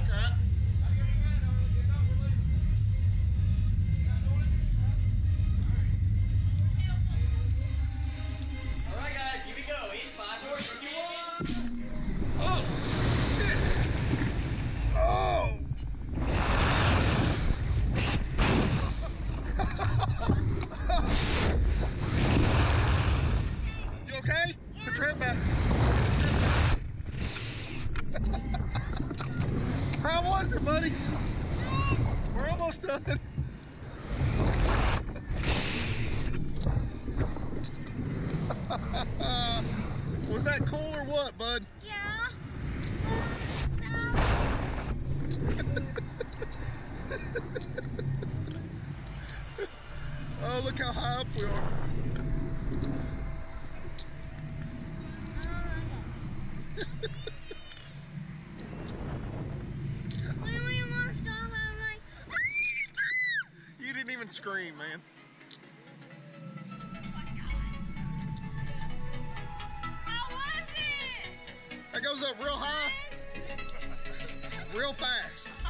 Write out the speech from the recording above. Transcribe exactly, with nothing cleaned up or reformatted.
right? All right, guys, here we go. In five, four, three, two, one. Oh! Oh! You okay? Put your head back. How was it, buddy? We're almost done. Was that cool or what, bud? Yeah. Oh, look how high up we are. You didn't even scream, man. How was it? That goes up real high, real fast.